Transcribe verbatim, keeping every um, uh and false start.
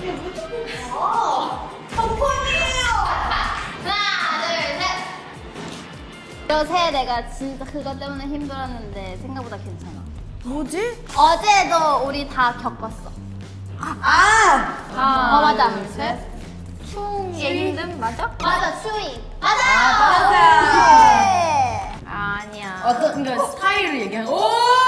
이게 무조건 봐. 덕분이에요. 하나, 둘, 셋. 요새 내가 진짜 그것 때문에 힘들었는데 생각보다 괜찮아. 뭐지? 어제도 우리 다 겪었어. 아! 어, 맞아. 셋. 추위의 힘듦 맞아? 맞아, 추위. 맞아. 맞아. 아니야. 어떤 그러니까 스타일을 얘기하는 거. 오!